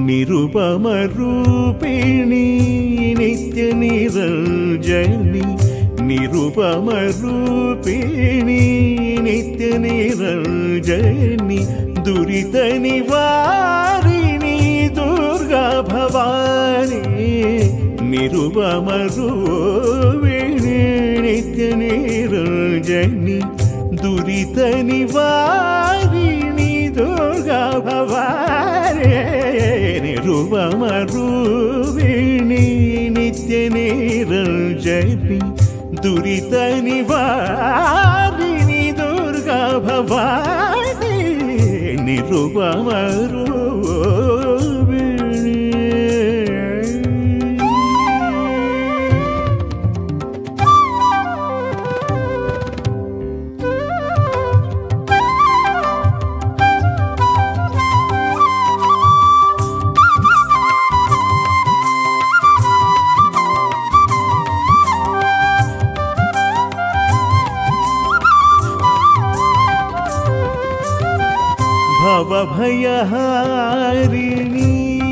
ನಿರುಪಮ ರೂಪಿಣಿ ನಿತ್ಯ ನಿರಂಜನಿ ನಿರುಪಮ ರೂಪಿಣಿ ನಿತ್ಯ ನಿರಂಜನಿ ದುರಿತ ನಿವಾರಿಣಿ ದುರ್ಗಾ ಭವಾನಿ ನಿರುಪಮ ರೂಪಿಣಿ ನಿತ್ಯ ನಿರಂಜನಿ ದುರಿತ ನಿವಾರಿಣಿ ದುರ್ಗಾ ಭವಾನಿ ನಿರುಪಮ ರೂಪಿಣಿ ನಿತ್ಯ ನಿರಂಜನಿ ದುರಿತ ನಿವಾರಿಣಿ ದುರ್ಗಾ ಭವಾನಿ ನಿರುಪಮ ರೂಪಿಣಿ. भवभयहारिणी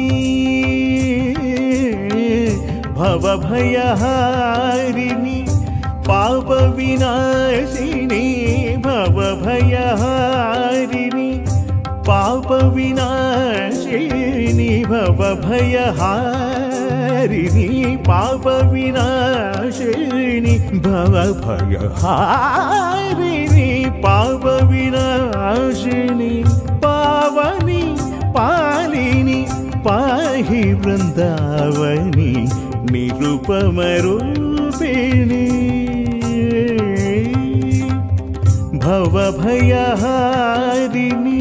भवभयहारिणी पापविनाशिनी भवभयहारिणी पापविनाशिनी भवभयहारिणी पापविनाशिनी भवभयहारिणी पापविनाशिनी पावनी पालिनी पाहि वृंदावनी निरुपम रूपिणी भवभयहारिणी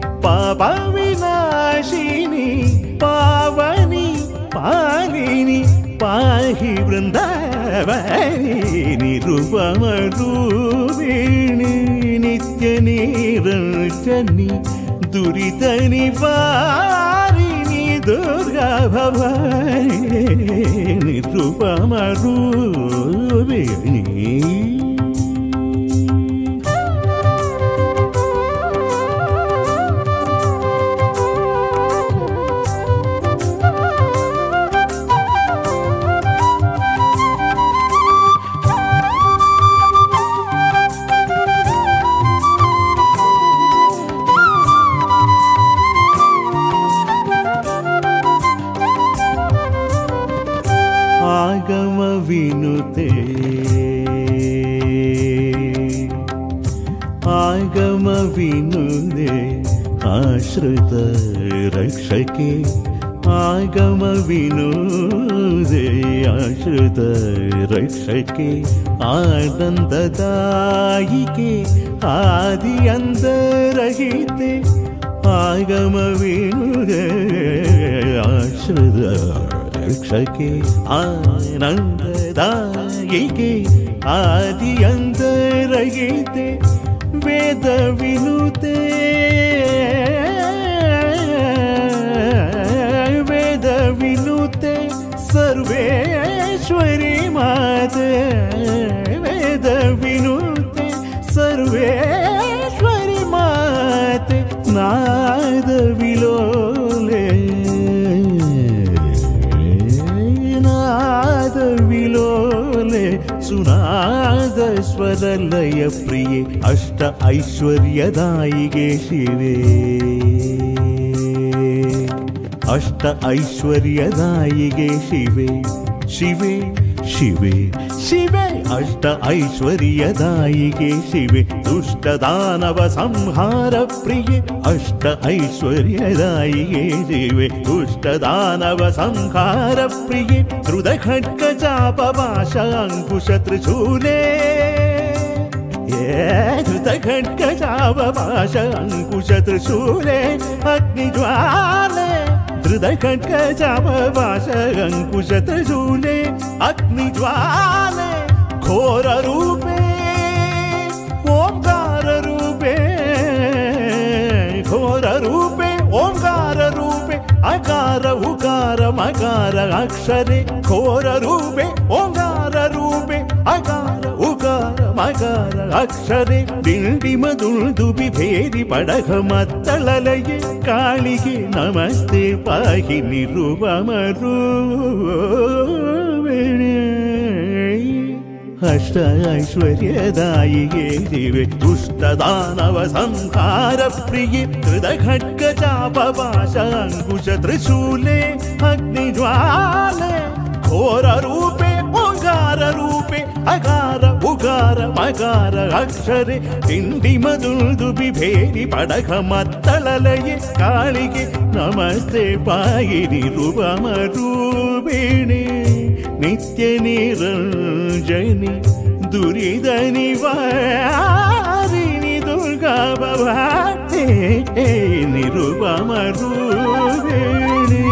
पापविनाशिनी पावनी पालिनी पाहि वृंदावनी निरुपम रूपिणी नित्य निरंजनी दुरित निवारिणी दुर्गा भवानी निरुपम रूपिणी. आगम विनुते आगम विनुते आश्रित रक्षके आगम विनुते आश्रित रक्षके आनंददायिके आदि अंतरहिते आगम विनुते आश्रित रक्षके आनंददायिके आदि अंतरहिते वेद विनुते वेद विनुते सर्वेश्वरी माते वेद विनुते सर्वेश्वरी माते नाद विलोले विलोले सुनाद स्वरलय प्रिये अष्ट ऐश्वर्यदायिगे शिवे अष्ट ऐश्वर्यदायिगे शिवे शिवे शिवे शिवे अष्ट ऐश्वर्यदायिगे शिवे दुष्ट दानव संहार प्रिये अष्ट ऐश्वर्यदायिगे शिवे दुष्ट दानव संहार प्रिये द्रुत खड्ग चाप पाश अंकुश त्रिशूले धृत खड्ग चाप पाश अंकुश त्रिशूले अग्निज्वाले धृत खड्ग चाप पाश अंकुश त्रिशूले अग्निज्वाले घोर रूपे ओंकार रूपे घोर रूपे ओंकार रूपे अकार उकार मकार अक्षरे घोर रूपे ओंकार रूपे अकार उकार ಮಕಾರ ಅಕ್ಷರೆ ಡಿಂಡಿಮದುಳ್ದು ಬಿಭೇರಿ ಪಡಗ ಮತ್ತಳಲಯೇ ಕಾಳಿಗೆ ನಮಸ್ತೆ ಪಾಹಿ ನಿರುವಮರು ಅಷ್ಟ ಐಶ್ವರ್ಯದಾಯಿಯೇ ದಿವೆ ದುಷ್ಟದಾನವ ಸಂಹಾರ ಪ್ರಿಯೆ ಹೃದಖಡ್ಗ ಚಾಪಪಾಶ ಅಂಕುಶ ತ್ರಿಶೂಲೆ ಅಗ್ನಿಜ್ವಾಲೆ ಘೋರ ರೂಪೆ ಓಂಕಾರ ರೂಪೆ ಅಗಾರ ಉಗಾರ ಮಗಾರ ಅಕ್ಷರೆ ಡಿಂಡಿಮದುಳ್ದು ಬಿಭೇರಿ ಪಡಗ ಮತ್ತಳಲಯೇ ಕಾಳಿಗೆ ನಮಸ್ತೆ ಪಾಯಿನಿರುವಮರೂಪಿಣಿ ನಿತ್ಯ ನಿರಂಜನಿ ದುರಿದ ನಿವಾರಿಣಿ ದುರ್ಗಾ ಭವಾನಿ ನಿರುಪಮರೂಪಿಣಿ